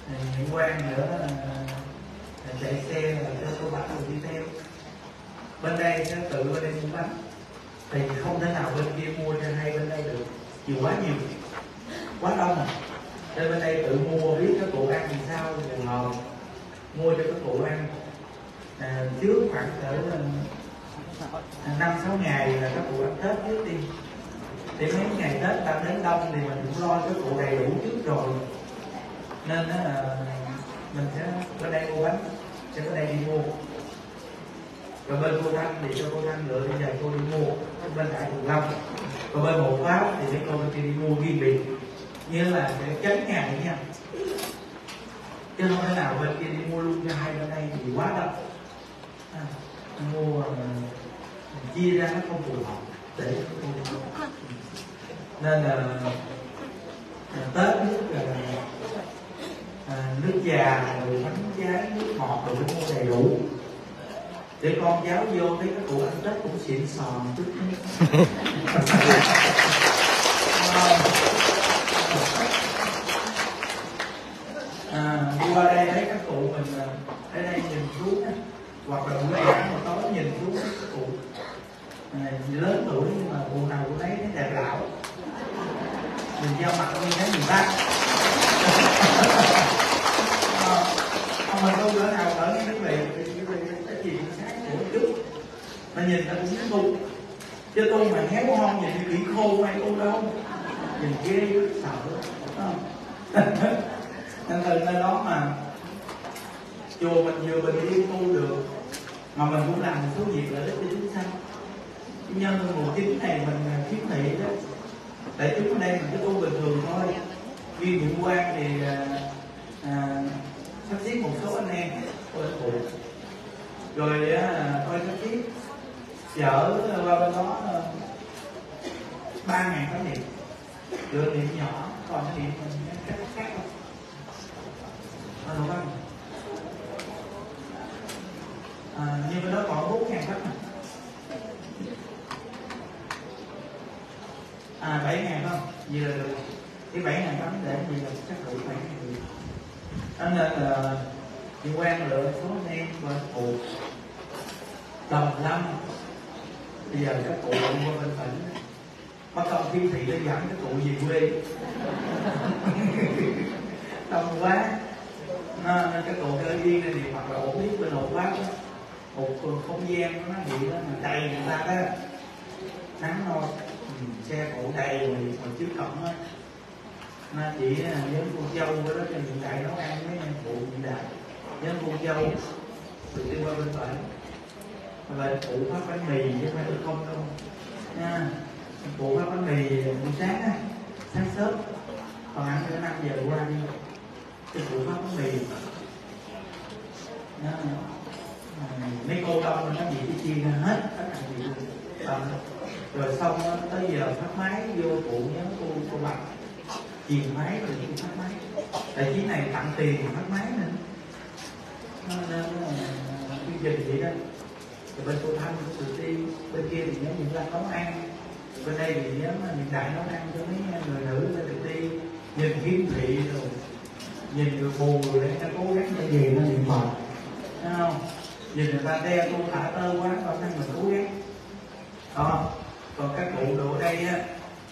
Nguyễn Quang nữa chạy xe là cho cô Bạch rồi đi theo. Bên đây sẽ tự bên đây mua bánh, thì không thể nào bên kia mua cho hai bên đây được, quá nhiều, quá đông rồi. Nên bên đây tự mua, biết các cụ ăn thì sao thì ngồi mua cho các cụ ăn. Trước khoảng cỡ 5-6 ngày là các cụ ăn Tết trước đi, để mấy ngày Tết ta đến đông thì mình cũng lo các cụ đầy đủ trước rồi, nên là mình sẽ bên đây mua bánh, sẽ bên đây đi mua. Rồi bên cô Thanh thì cho cô Thanh lựa, bây giờ cô đi mua bên Đại Thượng Long. Còn bên Một Pháp thì mấy cô bên kia đi mua riêng biệt, như là sẽ tránh ngày nha, chứ không thể nào bên kia đi mua luôn cho hai bên đây thì quá đông. Mua chia ra nó không phù hợp để nên là Tết nước nước già rồi bánh trái nước ngọt rồi phải mua đầy đủ để con cháu vô thấy các cụ ăn Tết cũng xịn sò chút. Đi qua đây thấy các cụ mình ở đây nhìn xuống hoặc là buổi sáng mà tối nhìn xuống các cụ lớn tuổi nhưng mà cụ nào cũng thấy đẹp lão, mình giao mặt đi thấy người ta. Không mình đâu bữa nào ở cái quý vị cái gì sáng của chút mà nhìn ta cũng tu, chứ tôi mà héo hon nhìn bị khô hay tu đâu, nhìn ghê sợ không. Nên từ nơi đó mà chùa mình vừa bình yên tu được mà mình cũng làm một số việc lợi ích cho chúng sanh. Nhân mùa 9 này mình kiến nghị đó, tại chúng ở đây mình cứ tu bình thường thôi. Duy Nguyễn Quang thì sắp xếp một số anh em của anh cụ, rồi tôi sắp xếp chở qua bên đó 3.000 cái điện, lượng điện nhỏ, còn cái điện mình khác không? Đúng không? Nhưng bên đó còn 4.000 tấm này. 7.000 không? Vì là được cái 7.000 tấm để vì là chắc đủ 7.000 người. Nên là Chị Quang lựa số anh em bên cụ Đồng Lâm. Bây giờ các cụ qua bên tỉnh bắt công Kim Thị để dẫn các cụ về quê. Đông quá nên các cụ cơ duyên này thì hoặc là ổn biết bên Hột Pháp một không gian nó bị đó mà đầy người ta đó, nắng thôi, xe cộ đầy mà trước cổng á, nó chỉ nhớ con dâu với đó cho hiện đại nấu ăn mấy em phụ hiện đại, nhớ con dâu từ đi qua bên phải về phụ phát bánh mì chứ không phải không đâu nha, phụ phát bánh mì buổi sáng á, sáng sớm còn ăn tới 5 giờ qua đi cái phụ phát bánh mì đó. Mấy cô đông nó gì cái chia ra hết tất cả gì luôn. Rồi xong đó, tới giờ phát máy vô phụ nhớ cô Bạch chìm máy rồi chị phát máy, tại chuyến này tặng tiền thì phát máy nữa nên chương trình vậy đó. Rồi bên cô Thanh cũng tự ti, bên kia thì nhớ những là nấu ăn, bên đây thì nhớ hiện đại nấu ăn cho mấy người nữ bên tự ti nhìn Kiếm Thị rồi nhìn người buồn rồi để ta cố gắng cái gì nó bị mệt, thấy không? Nhìn người ta đe cô thả tơ quá, bản thân mình cố gắng đó. Còn các cụ đồ ở đây á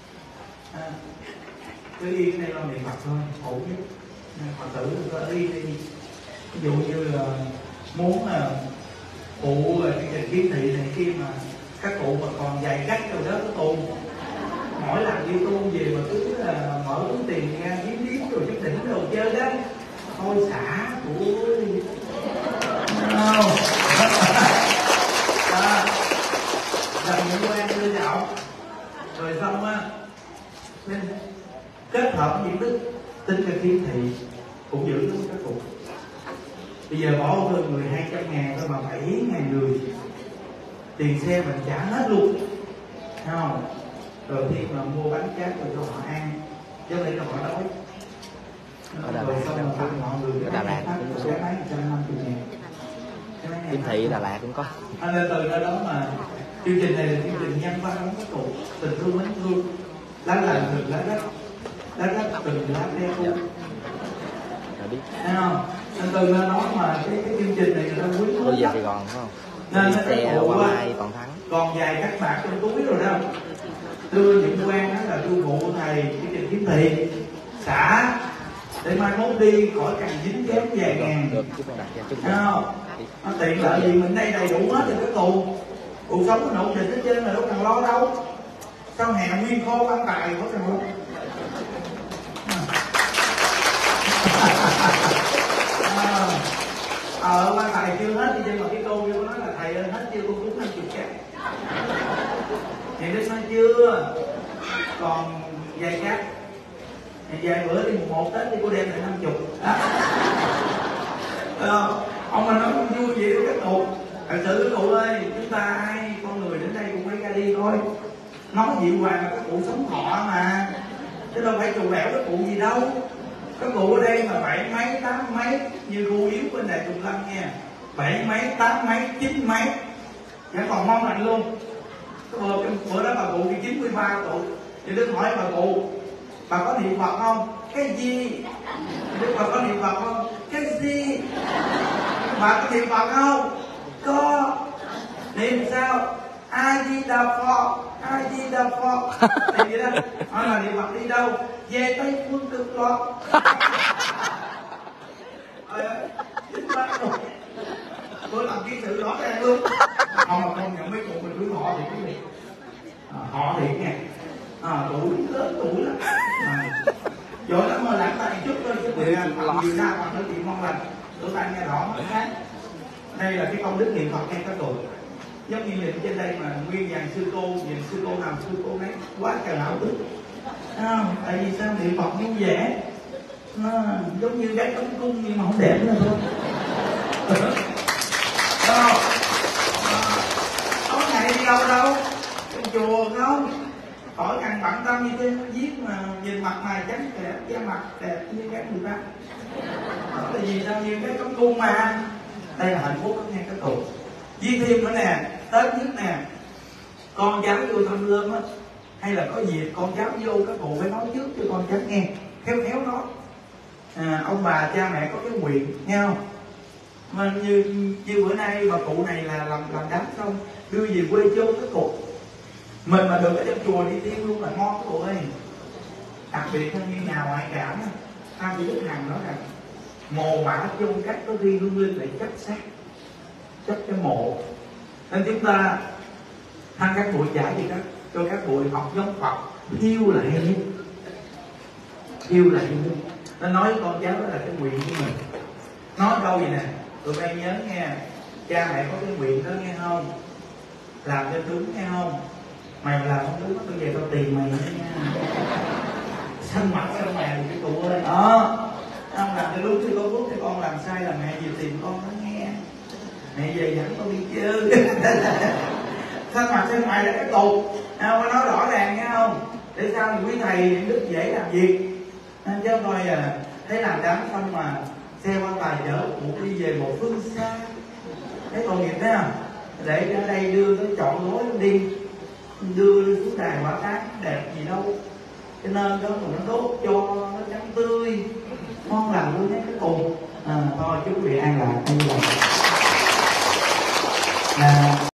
cứ yên đây lo niệm Phật thôi, khổ nhất Phật tử có đi đi. Ví dụ như là muốn phụ chương trình Kiếm Thị này kia mà các cụ mà còn dày gắt rồi đó có tu, mỗi lần đi tu về mà cứ là mở túi tiền ra điếm rồi chút đỉnh đồ chơi đó thôi xả của làm những quen đưa dạo rồi xong á kết hợp những đức tính cho Kiếm Thị cũng giữ luôn các cụ. Bây giờ bỏ hơn người 200.000 thôi mà 7.000 người, tiền xe mình trả hết luôn, thấy không? Rồi khi mà mua bánh cát rồi cho họ ăn, chứ đây là họ đói. Rồi xong rồi tặng mọi người cái Đà Lạt cũng có máy 150.000. Kiếm Thị Đà Lạt cũng có. Nên từ nơi đó mà chương trình này là chương trình nhân văn không có cụ, tình thương mến thương, lá lành được lá đất từng lá đeo. biết. Thấy không? Nên từ nó nói mà cái chương trình này người ta quý Tôi về lắm. Sài Gòn phải không? Nên nó Xe qua mai còn thắng. còn vài các bạn trong túi rồi đó, đưa những quan đó là đưa phụ thầy chương trình kiếm tiền xả để mai mốt đi khỏi cần dính dáng vài ngàn. Được, chúc đặt ra chúc không? Nó tiện lợi gì mình đây đầy đủ hết rồi cái cuộc sống nó ổn định hết trơn là đâu cần lo đâu. Sao hè nguyên khô quan tài có cần luôn. Quan tài chưa hết thì nhưng mà cái cô vô nói là thầy ơi hết chưa con cúng 50 cái. Thì Đức nói chưa, còn vài cát. Vài bữa đi mùng 1 Tết thì cô đem lại 50. Ông mà nói vui vậy đó các cụ. Thật sự các cụ ơi, chúng ta ai con người đến đây cũng phải ra đi thôi. Nói dịu hoàng là các cụ sống thọ mà, chứ đâu phải trù lẻo các cụ gì đâu. Các cụ ở đây mà 7 mấy 8 mấy như cô Yếu bên Đại Tùng Lâm nha, 7 mấy 8 mấy 9 mấy vẫn còn mong lạnh luôn. Cái bữa đó bà cụ thì 93 tuổi thì Đức hỏi bà cụ, bà có niệm Phật không? Cái gì? Đức bà có niệm Phật không? Cái gì? Bà có niệm Phật không? Có. Niệm sao? A Di Đà Phật, A Di Đà Phật. Thì vậy đó. Hỏi là niệm Phật đi đâu? Về Tây Phương Cực Lạc. Tôi làm cái sự rõ ràng luôn. Không mà không nhận mấy cụ mình cứ họ thì cái gì? Họ thiệt nha. Tuổi lớn tuổi lắm. Giỏi lắm mà lãng tay chút thôi chứ mình nhiều ra còn nói chuyện ngon lành. Tụi tay nghe rõ mắt khác. Đây là cái công đức niệm Phật nghe các cụ. Giống như niệm trên đây mà nguyên dàn sư cô, nhìn sư cô nào sư cô nấy quá trời ảo tưởng. Tại vì sao niệm Phật như vậy? Nó giống như cái tấm cung nhưng mà không đẹp nữa thôi. Có ngày đi đâu đâu, trong chùa không? Khỏi cần bận tâm như thế, nó viết mà nhìn mặt mày trắng đẹp, da mặt đẹp như cái người ta. Tại vì sao như cái tấm cung mà. Đây là hạnh phúc đó nghe các cụ. Với thêm nữa nè, Tết nhất nè, con cháu vô thăm lơm á, hay là có dịp con cháu vô các cụ phải nói trước cho con cháu nghe, khéo khéo nói. Ông bà cha mẹ có cái nguyện nghe không? Mà như bữa nay bà cụ này là làm đám xong đưa về quê chôn các cụ. Mình mà được ở trong chùa đi tiên luôn là ngon các cụ ơi. Đặc biệt hơn như nhà ngoại cảm Phan Thị Đức Hằng nói rằng mồ mả chôn cắt có ghi hương linh lại chấp xác, chấp cái mộ. Nên chúng ta thăng các bụi giải gì đó cho các bụi học giống Phật, thiêu lại nhất, thiêu lại nhất. Nó nói với con cháu đó là cái nguyện của mình. Nói câu gì nè, tụi bay nhớ nghe, cha mẹ có cái nguyện đó nghe không? Làm cho đúng nghe không? Mày làm không đúng tôi về tao tìm mày nha. Xanh mặt xanh mè cái cụ ơi. Không làm cho đúng thì có phúc, thì con làm sai là mẹ về tìm con đó nghe. Mẹ về dẫn con đi chơi. Xanh mặt xanh mè là cái cụ. Có nói rõ ràng nghe không? Để sao quý thầy đức dễ làm việc. Chứ không thôi thấy làm đám xong mà xe quan tài chở một đi về một phương xa, thấy tội nghiệp thấy không? Để ở đây đưa tới chọn lối đi, đưa xuống đài quả tán đẹp gì đâu, cho nên đó mà nó đốt cho nó trắng tươi ngon lành luôn nhé cái cùng. Thôi chúc quý vị an lạc.